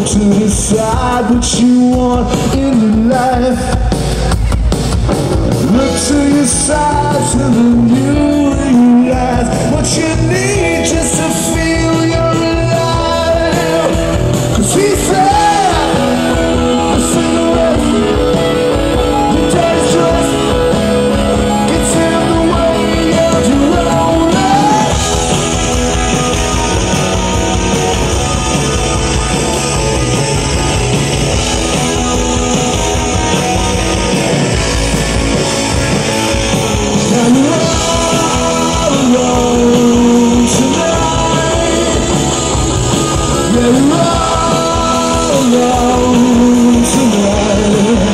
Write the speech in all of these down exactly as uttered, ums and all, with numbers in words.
to decide what you want in your life. Look to your side till the new realize what you need just to feel you're alive. 'Cause he said, listen to us, your daddy's dress gets in the way of your own life. Now you're all alone tonight. Yeah, you're all alone tonight.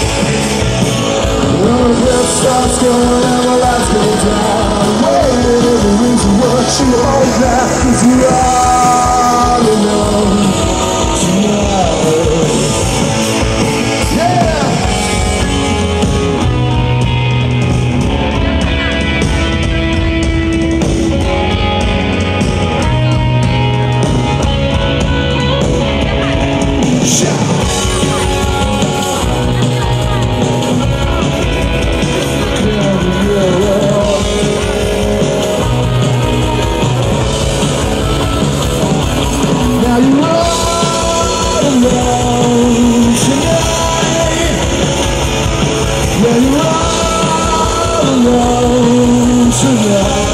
When the breath starts going and the lights go down, whatever reason what you hold now, 'cause you're all alone tonight. Yeah. Now you're all alone tonight. Yeah, you're all alone tonight.